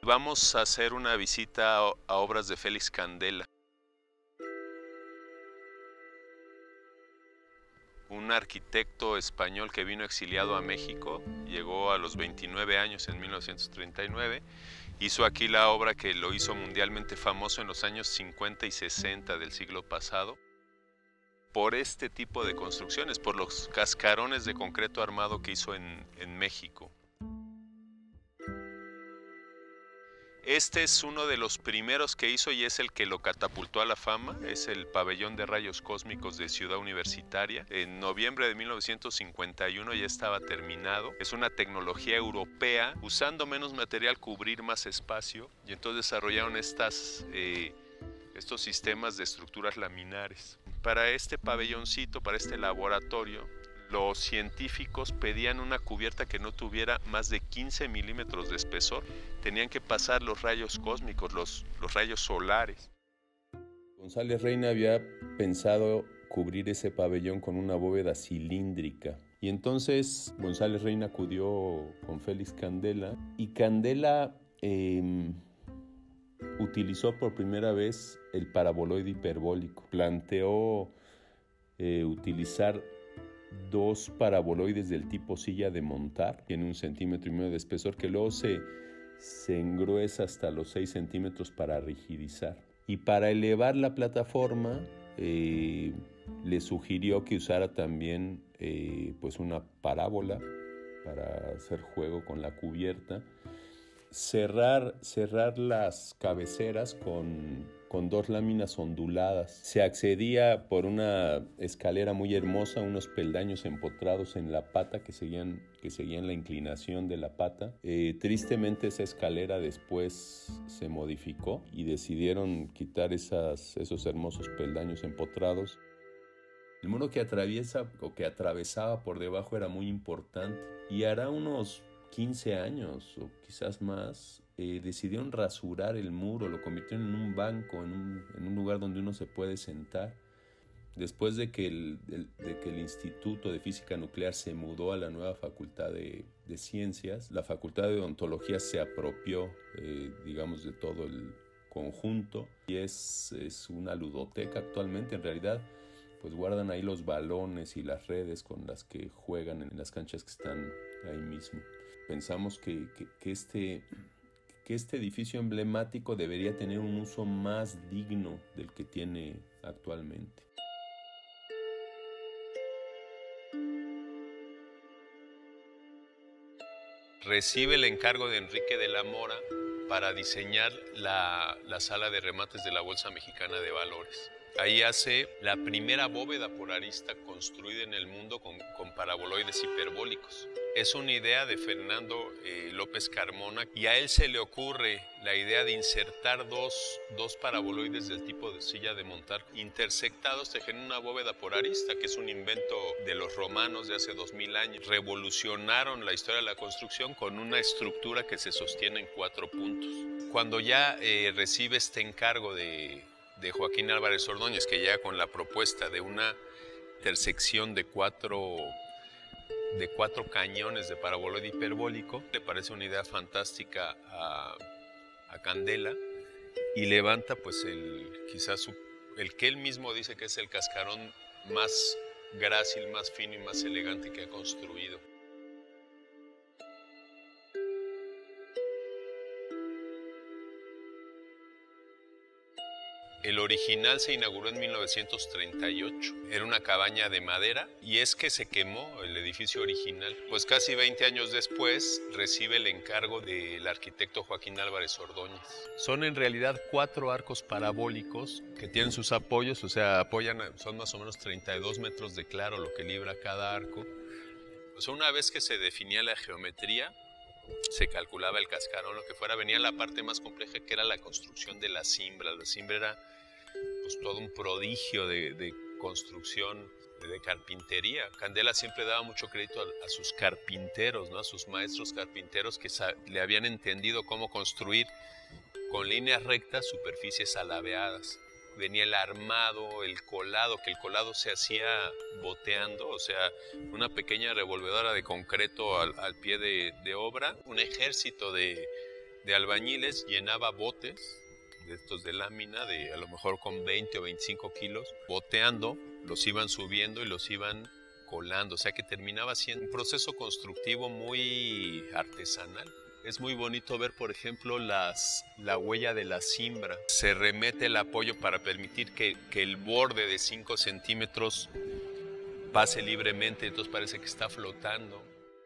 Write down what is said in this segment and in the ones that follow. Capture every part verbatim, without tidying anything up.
Vamos a hacer una visita a, a obras de Félix Candela, un arquitecto español que vino exiliado a México, llegó a los veintinueve años en mil novecientos treinta y nueve, hizo aquí la obra que lo hizo mundialmente famoso en los años cincuenta y sesenta del siglo pasado, por este tipo de construcciones, por los cascarones de concreto armado que hizo en, en México. Este es uno de los primeros que hizo y es el que lo catapultó a la fama, es el pabellón de rayos cósmicos de Ciudad Universitaria. En noviembre de mil novecientos cincuenta y uno ya estaba terminado. Es una tecnología europea, usando menos material, cubrir más espacio, y entonces desarrollaron estas, eh, estos sistemas de estructuras laminares. Para este pabelloncito, para este laboratorio, los científicos pedían una cubierta que no tuviera más de quince milímetros de espesor. Tenían que pasar los rayos cósmicos, los, los rayos solares. González Reina había pensado cubrir ese pabellón con una bóveda cilíndrica. Y entonces González Reina acudió con Félix Candela y Candela eh, utilizó por primera vez el paraboloide hiperbólico. Planteó eh, utilizar dos paraboloides del tipo silla de montar, tiene un centímetro y medio de espesor, que luego se, se engruesa hasta los seis centímetros para rigidizar. Y para elevar la plataforma, eh, le sugirió que usara también eh, pues una parábola para hacer juego con la cubierta. Cerrar, cerrar las cabeceras con, con dos láminas onduladas. Se accedía por una escalera muy hermosa, unos peldaños empotrados en la pata que seguían, que seguían la inclinación de la pata. Eh, tristemente esa escalera después se modificó y decidieron quitar esas, esos hermosos peldaños empotrados. El muro que atraviesa o que atravesaba por debajo era muy importante y hará unos quince años o quizás más, eh, decidieron rasurar el muro, lo convirtieron en un banco, en un, en un lugar donde uno se puede sentar. Después de que, el, de, de que el Instituto de Física Nuclear se mudó a la nueva Facultad de, de Ciencias, la Facultad de Odontología se apropió, eh, digamos, de todo el conjunto y es, es una ludoteca actualmente. En realidad, pues guardan ahí los balones y las redes con las que juegan en las canchas que están ahí mismo. Pensamos que, que, que, este, que este edificio emblemático debería tener un uso más digno del que tiene actualmente. Recibe el encargo de Enrique de la Mora para diseñar la, la sala de remates de la Bolsa Mexicana de Valores. Ahí hace la primera bóveda por arista construida en el mundo con, con paraboloides hiperbólicos. Es una idea de Fernando eh, López Carmona y a él se le ocurre la idea de insertar dos, dos paraboloides del tipo de silla de montar intersectados, te genera una bóveda por arista, que es un invento de los romanos de hace dos mil años. Revolucionaron la historia de la construcción con una estructura que se sostiene en cuatro puntos. Cuando ya eh, recibe este encargo de de Joaquín Álvarez Ordóñez, que llega con la propuesta de una intersección de cuatro, de cuatro cañones de paraboloide hiperbólico, le parece una idea fantástica a, a Candela y levanta pues el, quizás su, el que él mismo dice que es el cascarón más grácil, más fino y más elegante que ha construido. El original se inauguró en mil novecientos treinta y ocho. Era una cabaña de madera y es que se quemó el edificio original. Pues casi veinte años después recibe el encargo del arquitecto Joaquín Álvarez Ordóñez. Son en realidad cuatro arcos parabólicos que tienen sus apoyos, o sea, apoyan, son más o menos treinta y dos metros de claro lo que libra cada arco. Pues una vez que se definía la geometría, se calculaba el cascarón, lo que fuera, venía la parte más compleja, que era la construcción de la cimbra. La cimbra era pues todo un prodigio de, de construcción, de, de carpintería. Candela siempre daba mucho crédito a, a sus carpinteros, ¿no? A sus maestros carpinteros que le habían entendido cómo construir con líneas rectas superficies alabeadas. Venía el armado, el colado, que el colado se hacía boteando, o sea, una pequeña revolvedora de concreto al, al pie de, de obra, un ejército de, de albañiles llenaba botes de estos de lámina, de a lo mejor con veinte o veinticinco kilos, boteando, los iban subiendo y los iban colando, o sea que terminaba siendo un proceso constructivo muy artesanal. Es muy bonito ver, por ejemplo, las, la huella de la cimbra. Se remete el apoyo para permitir que, que el borde de cinco centímetros pase libremente, entonces parece que está flotando.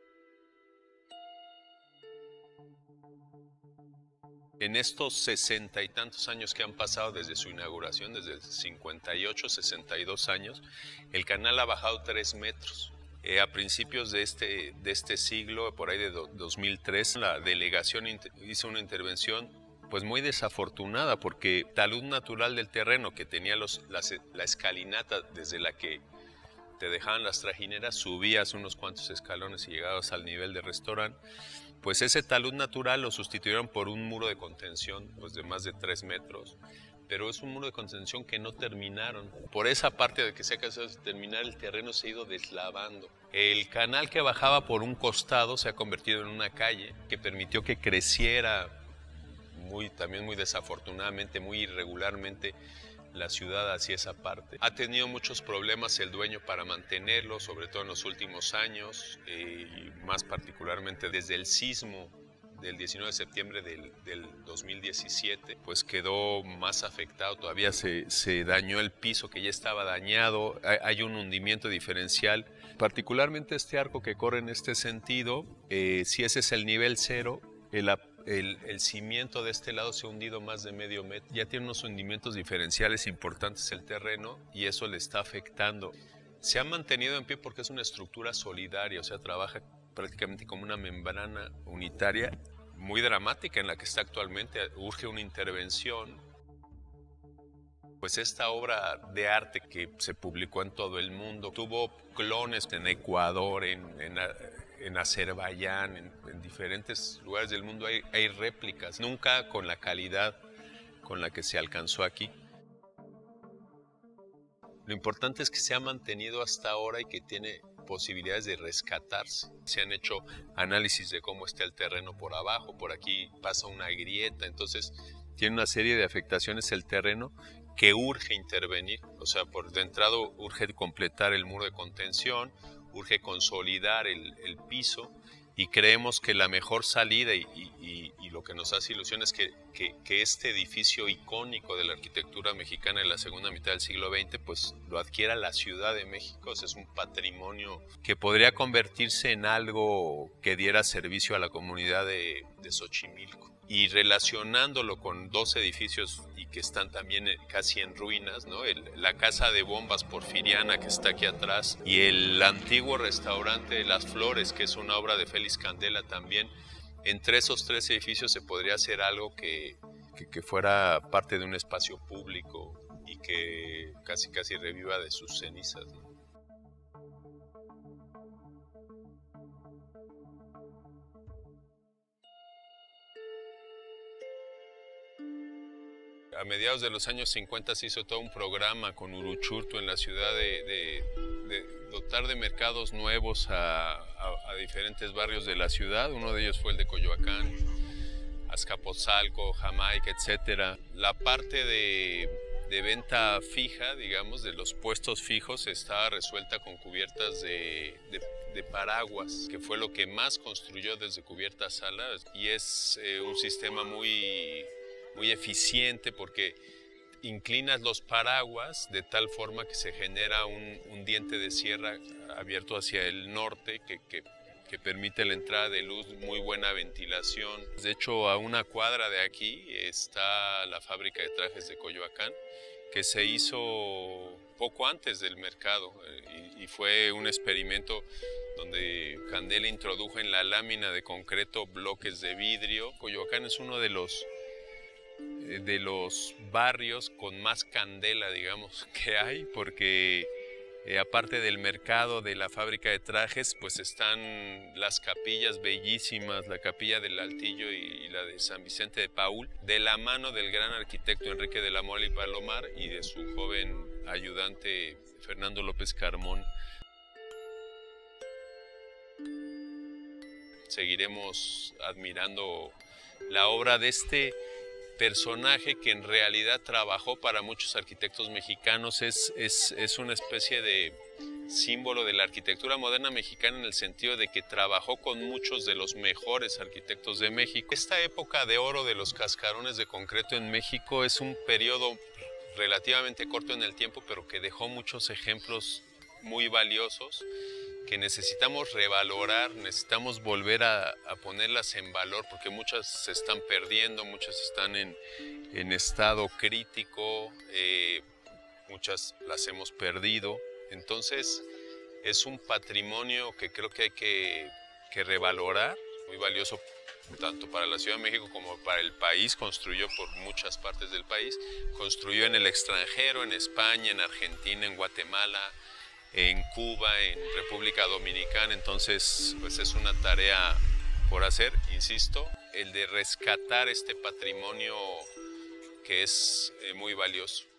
En estos sesenta y tantos años que han pasado desde su inauguración, desde el cincuenta y ocho, sesenta y dos años, el canal ha bajado tres metros. Eh, a principios de este, de este siglo, por ahí de do, dos mil tres, la delegación hizo una intervención pues muy desafortunada, porque talud natural del terreno que tenía los, la, la escalinata desde la que te dejaban las trajineras, subías unos cuantos escalones y llegabas al nivel de restaurante, pues ese talud natural lo sustituyeron por un muro de contención pues de más de tres metros, pero es un muro de contención que no terminaron. Por esa parte de que se ha acabado de terminar, el terreno se ha ido deslavando. El canal que bajaba por un costado se ha convertido en una calle que permitió que creciera muy, también muy desafortunadamente, muy irregularmente, la ciudad hacia esa parte. Ha tenido muchos problemas el dueño para mantenerlo, sobre todo en los últimos años, eh, y más particularmente desde el sismo del diecinueve de septiembre del, del dos mil diecisiete, pues quedó más afectado, todavía se, se dañó el piso que ya estaba dañado, hay, hay un hundimiento diferencial, particularmente este arco que corre en este sentido, eh, si ese es el nivel cero, el, el, el cimiento de este lado se ha hundido más de medio metro, ya tiene unos hundimientos diferenciales importantes el terreno y eso le está afectando. Se ha mantenido en pie porque es una estructura solidaria, o sea, trabaja prácticamente como una membrana unitaria muy dramática en la que está actualmente. Urge una intervención. Pues esta obra de arte que se publicó en todo el mundo tuvo clones en Ecuador, en, en, en Azerbaiyán, en, en diferentes lugares del mundo hay, hay réplicas, nunca con la calidad con la que se alcanzó aquí. Lo importante es que se ha mantenido hasta ahora y que tiene posibilidades de rescatarse. Se han hecho análisis de cómo está el terreno por abajo, por aquí pasa una grieta, entonces tiene una serie de afectaciones el terreno que urge intervenir. O sea, por de entrada urge completar el muro de contención, urge consolidar el, el piso y creemos que la mejor salida y, y, y lo que nos hace ilusión es que, que, que este edificio icónico de la arquitectura mexicana de la segunda mitad del siglo veinte pues lo adquiera la Ciudad de México. O sea, es un patrimonio que podría convertirse en algo que diera servicio a la comunidad de, de Xochimilco. Y relacionándolo con dos edificios y que están también casi en ruinas, ¿no? El, la Casa de Bombas Porfiriana que está aquí atrás y el antiguo restaurante Las Flores, que es una obra de Félix Candela también. Entre esos tres edificios se podría hacer algo que, que, que fuera parte de un espacio público y que casi casi reviva de sus cenizas, ¿no? A mediados de los años cincuenta se hizo todo un programa con Uruchurtu en la ciudad de, de, de dotar de mercados nuevos a, a, a diferentes barrios de la ciudad. Uno de ellos fue el de Coyoacán, Azcapotzalco, Jamaica, etcétera. La parte de, de venta fija, digamos, de los puestos fijos, estaba resuelta con cubiertas de, de, de paraguas, que fue lo que más construyó desde Cubierta Sala, y es eh, un sistema muy... muy eficiente porque inclinas los paraguas de tal forma que se genera un, un diente de sierra abierto hacia el norte que, que, que permite la entrada de luz, muy buena ventilación. De hecho, a una cuadra de aquí está la fábrica de trajes de Coyoacán, que se hizo poco antes del mercado y, y fue un experimento donde Candela introdujo en la lámina de concreto bloques de vidrio. Coyoacán es uno de los de los barrios con más candela, digamos, que hay, porque eh, aparte del mercado, de la fábrica de trajes, pues están las capillas bellísimas, la capilla del Altillo y, y la de San Vicente de Paúl, de la mano del gran arquitecto Enrique de la Mora y Palomar y de su joven ayudante Fernando López Carmón. Seguiremos admirando la obra de este personaje que en realidad trabajó para muchos arquitectos mexicanos. Es, es, es una especie de símbolo de la arquitectura moderna mexicana en el sentido de que trabajó con muchos de los mejores arquitectos de México. Esta época de oro de los cascarones de concreto en México es un periodo relativamente corto en el tiempo, pero que dejó muchos ejemplos muy valiosos que necesitamos revalorar, necesitamos volver a, a ponerlas en valor, porque muchas se están perdiendo, muchas están en, en estado crítico, eh, muchas las hemos perdido. Entonces es un patrimonio que creo que hay que, que revalorar, muy valioso tanto para la Ciudad de México como para el país. Construyó por muchas partes del país, construyó en el extranjero, en España, en Argentina, en Guatemala, en Cuba, en República Dominicana. Entonces pues es una tarea por hacer, insisto, el de rescatar este patrimonio que es eh, muy valioso.